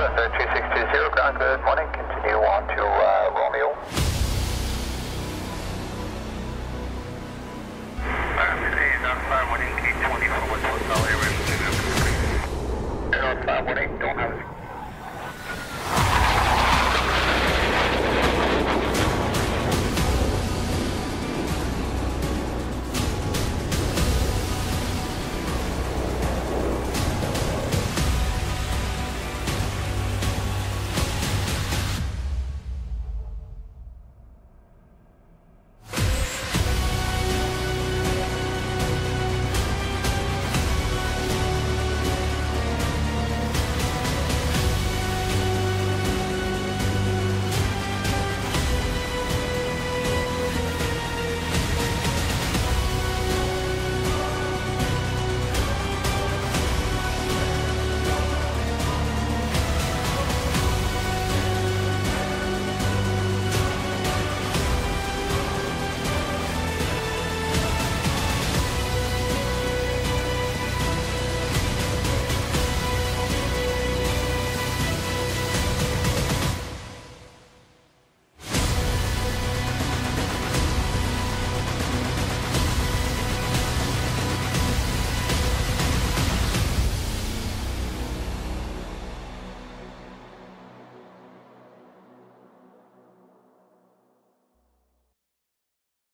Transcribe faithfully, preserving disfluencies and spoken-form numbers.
November two six two zero, ground, good morning. Continue on to uh, Romeo. Today is on five one eight K twenty for West Hotel Airwingmodels. Air on five one eight, don't have